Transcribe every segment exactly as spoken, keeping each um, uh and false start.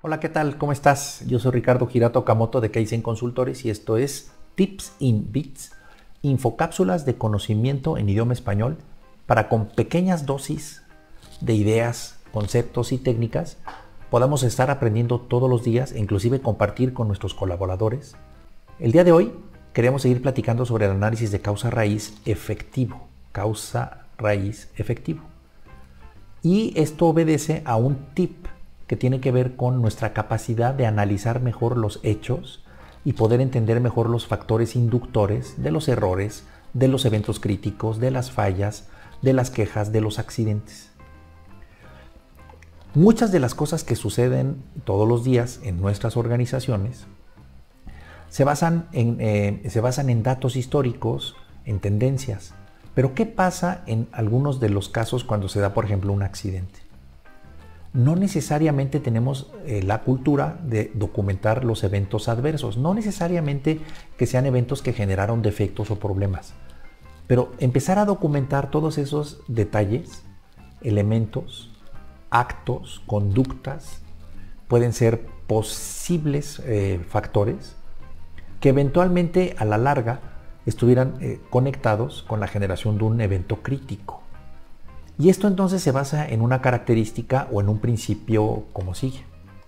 Hola, ¿qué tal? ¿Cómo estás? Yo soy Ricardo Girato Okamoto de Kaizen Consultores y esto es Tips in Bits, infocápsulas de conocimiento en idioma español para con pequeñas dosis de ideas, conceptos y técnicas podamos estar aprendiendo todos los días e inclusive compartir con nuestros colaboradores. El día de hoy queremos seguir platicando sobre el análisis de causa-raíz efectivo, causa-raíz efectivo. Y esto obedece a un tip que tiene que ver con nuestra capacidad de analizar mejor los hechos y poder entender mejor los factores inductores de los errores, de los eventos críticos, de las fallas, de las quejas, de los accidentes. Muchas de las cosas que suceden todos los días en nuestras organizaciones se basan en, eh, se basan en datos históricos, en tendencias. Pero ¿qué pasa en algunos de los casos cuando se da, por ejemplo, un accidente? No necesariamente tenemos eh, la cultura de documentar los eventos adversos, no necesariamente que sean eventos que generaron defectos o problemas, pero empezar a documentar todos esos detalles, elementos, actos, conductas, pueden ser posibles eh, factores que eventualmente a la larga estuvieran eh, conectados con la generación de un evento crítico. Y esto entonces se basa en una característica o en un principio como sigue.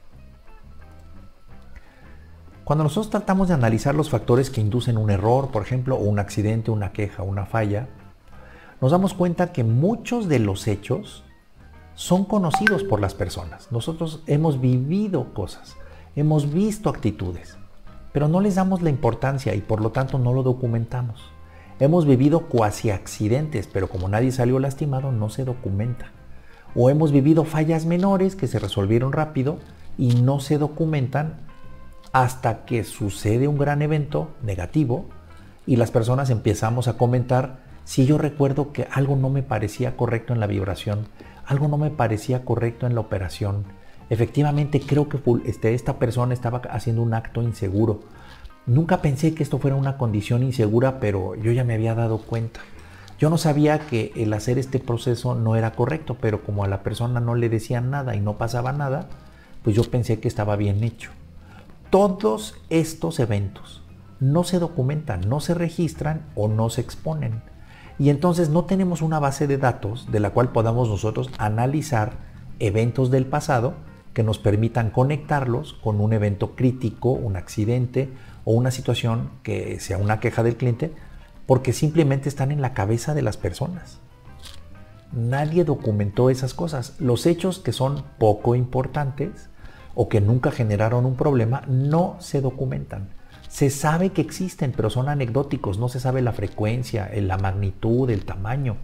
Cuando nosotros tratamos de analizar los factores que inducen un error, por ejemplo, o un accidente, una queja, una falla, nos damos cuenta que muchos de los hechos son conocidos por las personas. Nosotros hemos vivido cosas, hemos visto actitudes, pero no les damos la importancia y por lo tanto no lo documentamos. Hemos vivido cuasi accidentes, pero como nadie salió lastimado, no se documenta. O hemos vivido fallas menores que se resolvieron rápido y no se documentan hasta que sucede un gran evento negativo y las personas empezamos a comentar: si yo recuerdo que algo no me parecía correcto en la vibración, algo no me parecía correcto en la operación, efectivamente creo que este, esta persona estaba haciendo un acto inseguro. Nunca pensé que esto fuera una condición insegura, pero yo ya me había dado cuenta. Yo no sabía que el hacer este proceso no era correcto, pero como a la persona no le decían nada y no pasaba nada, pues yo pensé que estaba bien hecho. Todos estos eventos no se documentan, no se registran o no se exponen. Y entonces no tenemos una base de datos de la cual podamos nosotros analizar eventos del pasado que nos permitan conectarlos con un evento crítico, un accidente o una situación que sea una queja del cliente, porque simplemente están en la cabeza de las personas. Nadie documentó esas cosas. Los hechos que son poco importantes o que nunca generaron un problema no se documentan. Se sabe que existen, pero son anecdóticos, no se sabe la frecuencia, la magnitud, el tamaño.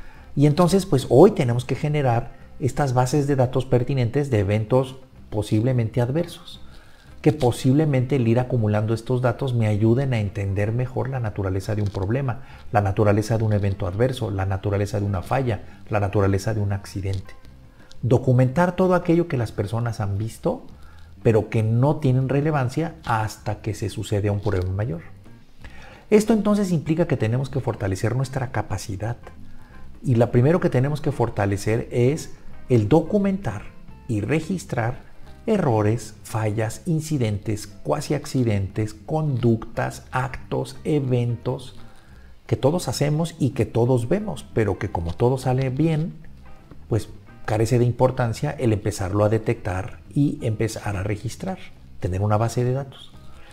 Y entonces, pues hoy tenemos que generar estas bases de datos pertinentes de eventos posiblemente adversos, que posiblemente el ir acumulando estos datos me ayuden a entender mejor la naturaleza de un problema, la naturaleza de un evento adverso, la naturaleza de una falla, la naturaleza de un accidente. Documentar todo aquello que las personas han visto, pero que no tienen relevancia hasta que se sucede un problema mayor. Esto entonces implica que tenemos que fortalecer nuestra capacidad. Y lo primero que tenemos que fortalecer es el documentar y registrar errores, fallas, incidentes, cuasi accidentes, conductas, actos, eventos que todos hacemos y que todos vemos, pero que como todo sale bien, pues carece de importancia el empezarlo a detectar y empezar a registrar, tener una base de datos.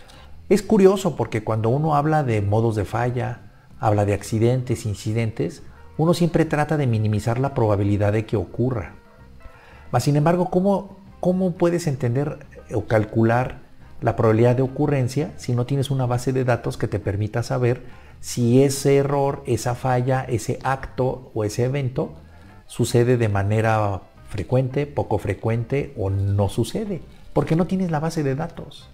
Es curioso porque cuando uno habla de modos de falla, habla de accidentes, incidentes, uno siempre trata de minimizar la probabilidad de que ocurra. Mas, sin embargo, ¿cómo, cómo puedes entender o calcular la probabilidad de ocurrencia si no tienes una base de datos que te permita saber si ese error, esa falla, ese acto o ese evento sucede de manera frecuente, poco frecuente o no sucede? Porque no tienes la base de datos.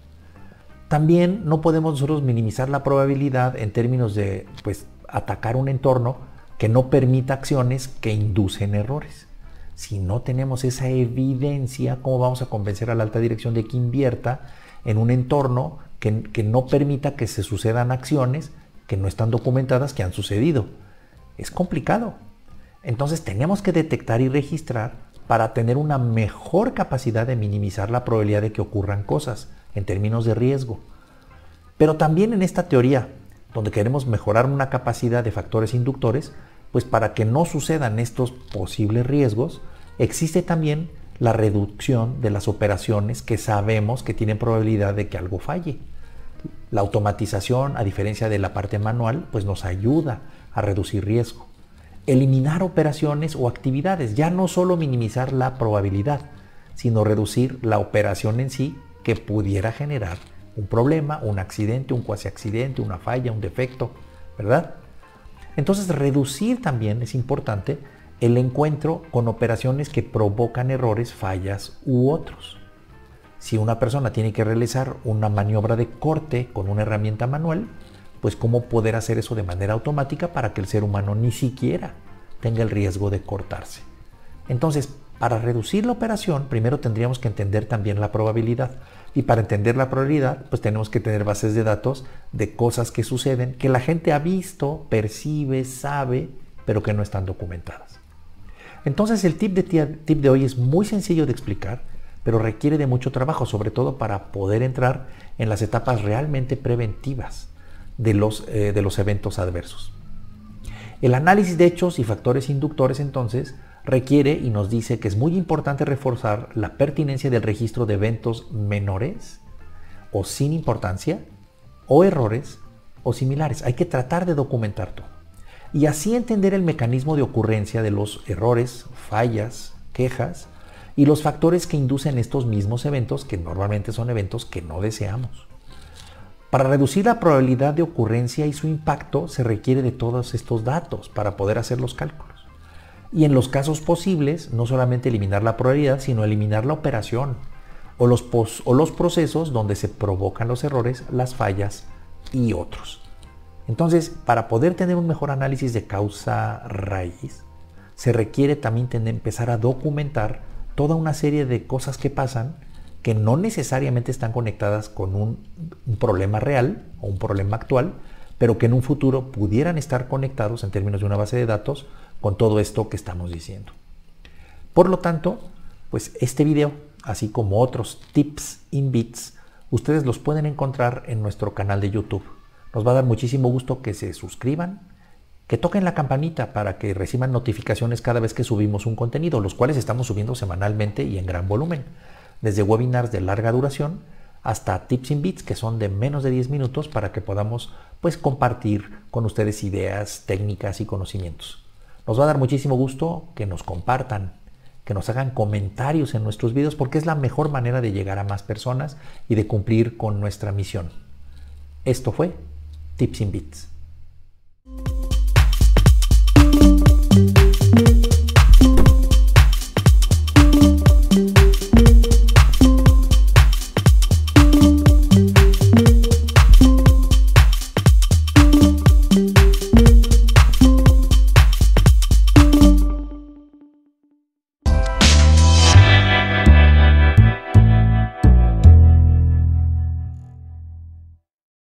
También no podemos nosotros minimizar la probabilidad en términos de pues, atacar un entorno que no permita acciones que inducen errores. Si no tenemos esa evidencia, ¿cómo vamos a convencer a la alta dirección de que invierta en un entorno que, que no permita que se sucedan acciones que no están documentadas que han sucedido? Es complicado. Entonces tenemos que detectar y registrar para tener una mejor capacidad de minimizar la probabilidad de que ocurran cosas en términos de riesgo. Pero también en esta teoría, donde queremos mejorar una capacidad de factores inductores, pues para que no sucedan estos posibles riesgos, existe también la reducción de las operaciones que sabemos que tienen probabilidad de que algo falle. La automatización, a diferencia de la parte manual, pues nos ayuda a reducir riesgo. Eliminar operaciones o actividades, ya no solo minimizar la probabilidad, sino reducir la operación en sí que pudiera generar un problema, un accidente, un cuasi accidente, una falla, un defecto, ¿verdad? Entonces, reducir también es importante el encuentro con operaciones que provocan errores, fallas u otros. Si una persona tiene que realizar una maniobra de corte con una herramienta manual, pues cómo poder hacer eso de manera automática para que el ser humano ni siquiera tenga el riesgo de cortarse. Entonces, para reducir la operación, primero tendríamos que entender también la probabilidad. Y para entender la probabilidad, pues tenemos que tener bases de datos de cosas que suceden, que la gente ha visto, percibe, sabe, pero que no están documentadas. Entonces, el tip de, tip de hoy es muy sencillo de explicar, pero requiere de mucho trabajo, sobre todo para poder entrar en las etapas realmente preventivas de los, eh, de los eventos adversos. El análisis de hechos y factores inductores, entonces, requiere y nos dice que es muy importante reforzar la pertinencia del registro de eventos menores o sin importancia, o errores o similares. Hay que tratar de documentar todo. Y así entender el mecanismo de ocurrencia de los errores, fallas, quejas y los factores que inducen estos mismos eventos, que normalmente son eventos que no deseamos. Para reducir la probabilidad de ocurrencia y su impacto se requiere de todos estos datos para poder hacer los cálculos. Y en los casos posibles, no solamente eliminar la probabilidad, sino eliminar la operación o los, pos o los procesos donde se provocan los errores, las fallas y otros. Entonces, para poder tener un mejor análisis de causa raíz, se requiere también tener, empezar a documentar toda una serie de cosas que pasan que no necesariamente están conectadas con un, un problema real o un problema actual, pero que en un futuro pudieran estar conectados en términos de una base de datos con todo esto que estamos diciendo. Por lo tanto, pues este video, así como otros tips in bits, ustedes los pueden encontrar en nuestro canal de YouTube. Nos va a dar muchísimo gusto que se suscriban, que toquen la campanita para que reciban notificaciones cada vez que subimos un contenido, los cuales estamos subiendo semanalmente y en gran volumen, desde webinars de larga duración hasta tips in bits que son de menos de diez minutos para que podamos pues compartir con ustedes ideas, técnicas y conocimientos. Nos va a dar muchísimo gusto que nos compartan, que nos hagan comentarios en nuestros videos porque es la mejor manera de llegar a más personas y de cumplir con nuestra misión. Esto fue Tips in Bits.